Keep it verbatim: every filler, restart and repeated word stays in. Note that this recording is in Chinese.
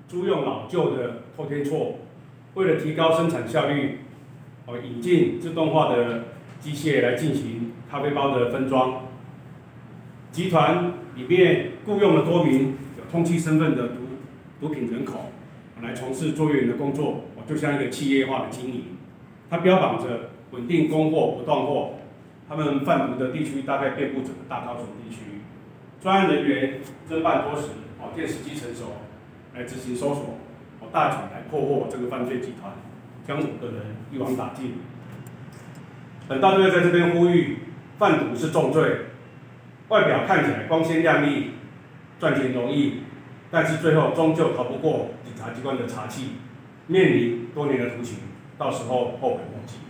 租用老旧的透天厝，为了提高生产效率，哦，引进自动化的机械来进行咖啡包的分装。集团里面雇佣了多名有通缉身份的毒毒品人口，来从事作业员的工作，哦，就像一个企业化的经营。它标榜着稳定供货不断货，他们贩毒的地区大概遍布整个大高雄地区。专案人员侦办多时，哦，电视机成熟，来执行搜索，哦，大举来破获这个犯罪集团，将五个人一网打尽。本大队在这边呼吁，贩毒是重罪，外表看起来光鲜亮丽，赚钱容易，但是最后终究逃不过检察机关的查缉，面临多年的徒刑，到时候后悔莫及。